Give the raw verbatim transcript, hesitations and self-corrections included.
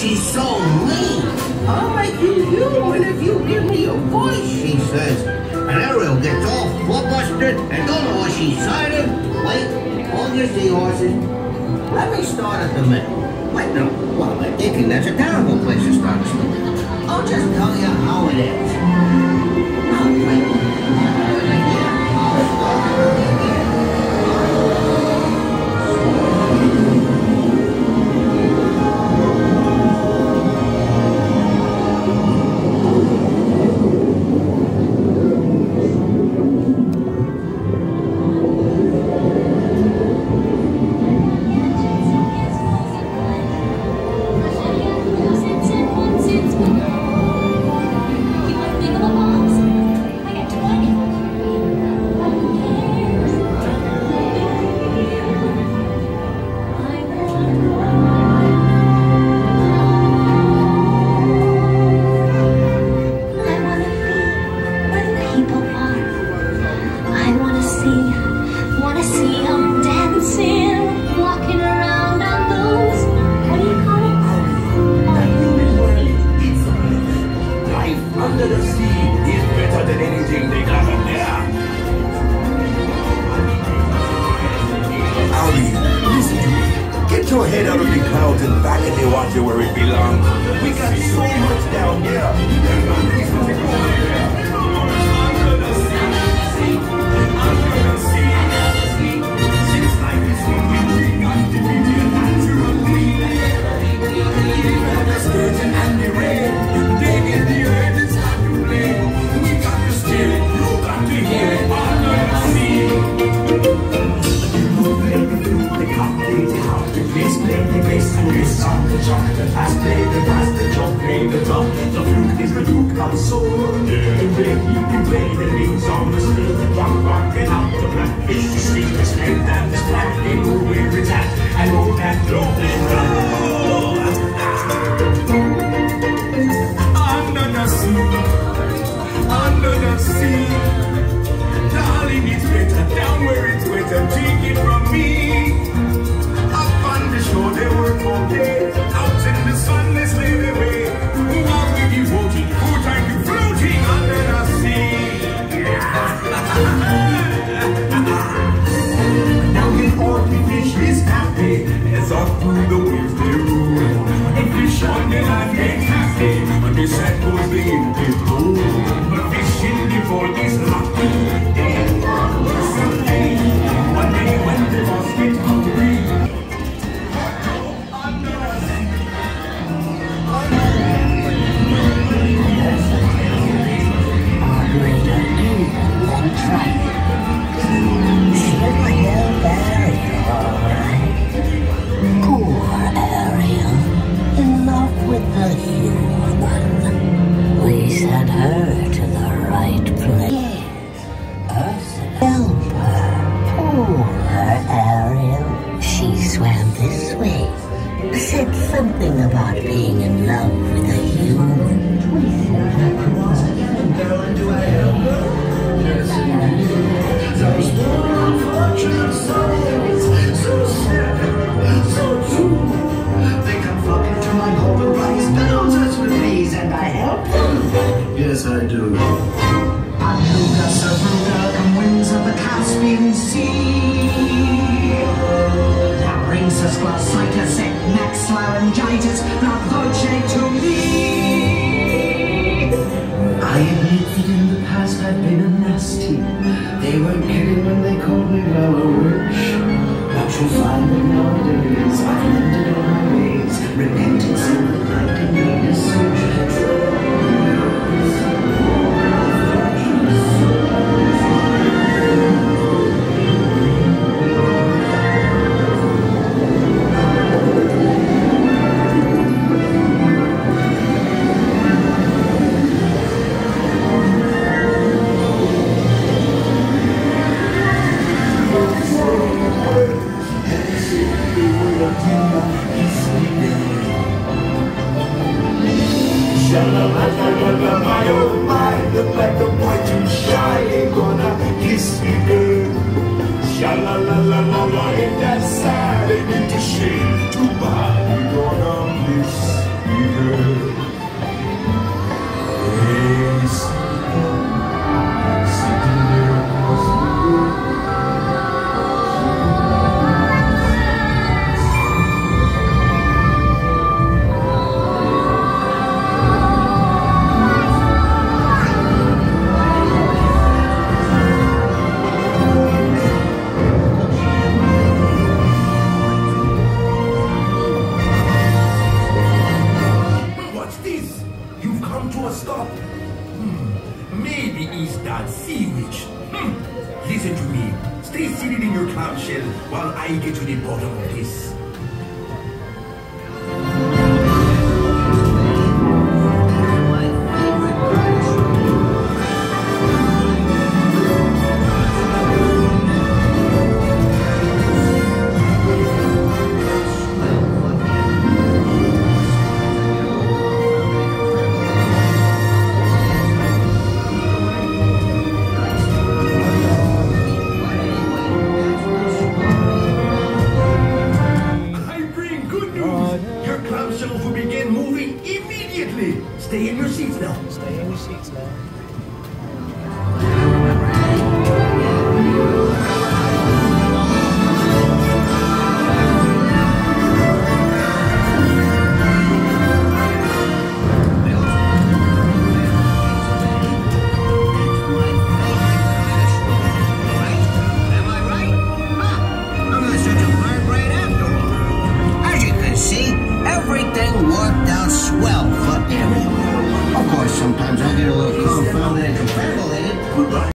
She's so mean. I'll make you human if you give me a voice, she says. And Ariel gets all flustered and don't know what she's signing. Wait, hold your seahorses. Let me start at the middle. Wait, no, what am I thinking? That's a terrible place to start a story. I'll just tell you how it ends. Oh, wait. I'll start early again. Your head out of the clouds and back in the water where it belongs. We got so much down here. Yes, I do. Anuga Sabruga, come winds of the Caspian Sea. Larynxus, glossitis, neck, laryngitis, not voce to me. I admit that in the past I've been a nasty. They weren't kidding when they called me Lower Witch. But you'll find that nowadays I've mended all my ways. Repentance in the light and goodness. Look like a boy too shy, ain't gonna kiss me, girl. Sha-la-la-la-la-la, ain't that sad? Ain't it a shame? Too bad, you gonna miss me. god, Sea Witch. Hmm. Listen to me. Stay seated in your cloud shell while I get to the bottom of this. Stay in your seats now. Stay in your seats now.